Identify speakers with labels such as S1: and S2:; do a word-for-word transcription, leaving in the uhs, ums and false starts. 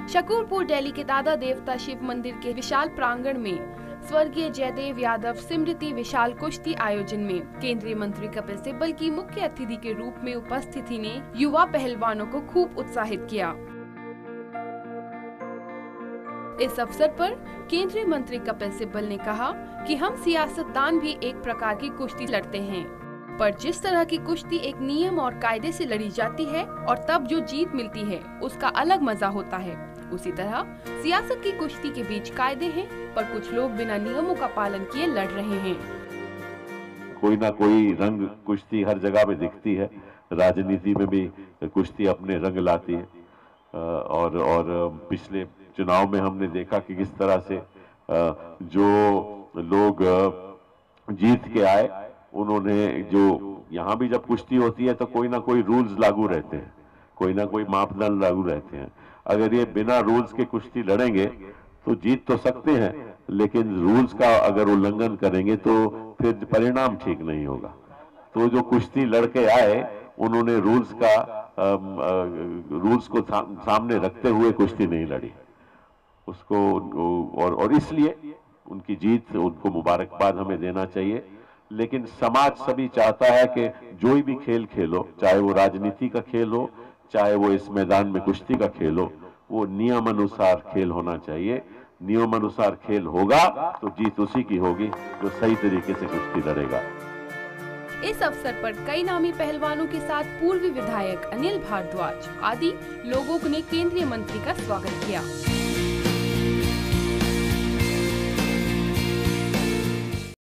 S1: शकूरपुर दिल्ली के दादा देवता शिव मंदिर के विशाल प्रांगण में स्वर्गीय जयदेव यादव स्मृति विशाल कुश्ती आयोजन में केंद्रीय मंत्री कपिल सिब्बल की मुख्य अतिथि के रूप में उपस्थिति ने युवा पहलवानों को खूब उत्साहित किया। इस अवसर पर केंद्रीय मंत्री कपिल सिब्बल ने कहा कि हम सियासतदान भी एक प्रकार की कुश्ती लड़ते हैं, पर जिस तरह की कुश्ती एक नियम और कायदे से लड़ी जाती है और तब जो जीत मिलती है उसका अलग मजा होता है, उसी तरह सियासत की कुश्ती के बीच कायदे हैं, पर कुछ लोग बिना नियमों का पालन किए लड़ रहे हैं।
S2: कोई ना कोई रंग कुश्ती हर जगह पे दिखती है, राजनीति में भी कुश्ती अपने रंग लाती है और और पिछले चुनाव में हमने देखा कि किस तरह से जो लोग जीत के आए उन्होंने जो यहाँ भी जब कुश्ती होती है तो कोई ना कोई रूल्स लागू रहते हैं, कोई ना कोई मापदंड लागू रहते हैं। अगर ये बिना रूल्स के कुश्ती लड़ेंगे तो जीत तो सकते हैं, लेकिन रूल्स का अगर उल्लंघन करेंगे तो फिर परिणाम ठीक नहीं होगा। तो जो कुश्ती लड़के आए उन्होंने रूल्स का रूल्स को सामने रखते हुए कुश्ती नहीं लड़ी उसको, और और इसलिए उनकी जीत, उनको मुबारकबाद हमें देना चाहिए। लेकिन समाज सभी चाहता है कि जो भी खेल खेलो, चाहे वो राजनीति का खेल हो, चाहे वो इस मैदान में कुश्ती का खेल हो, वो नियम अनुसार खेल होना चाहिए। नियम अनुसार खेल होगा तो जीत उसी की होगी जो सही तरीके से कुश्ती लड़ेगा।
S1: इस अवसर पर कई नामी पहलवानों के साथ पूर्व विधायक अनिल भारद्वाज आदि लोगों ने केंद्रीय मंत्री का स्वागत किया।